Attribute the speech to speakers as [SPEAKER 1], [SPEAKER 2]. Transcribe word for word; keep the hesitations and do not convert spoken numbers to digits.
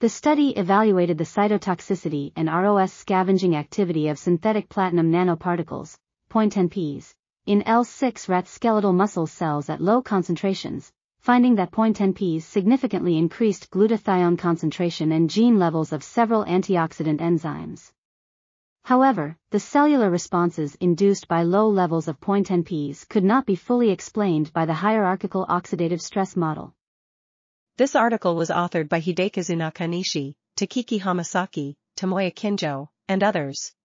[SPEAKER 1] The study evaluated the cytotoxicity and R O S scavenging activity of synthetic platinum nanoparticles, zero point one ten Ps, in L six rat skeletal muscle cells at low concentrations, finding that zero point one ten Ps significantly increased glutathione concentration and gene levels of several antioxidant enzymes. However, the cellular responses induced by low levels of zero point one ten Ps could not be fully explained by the hierarchical oxidative stress model.
[SPEAKER 2] This article was authored by Hidekazu Nakanishi, Takeki Hamasaki, Tomoya Kinjo, and others.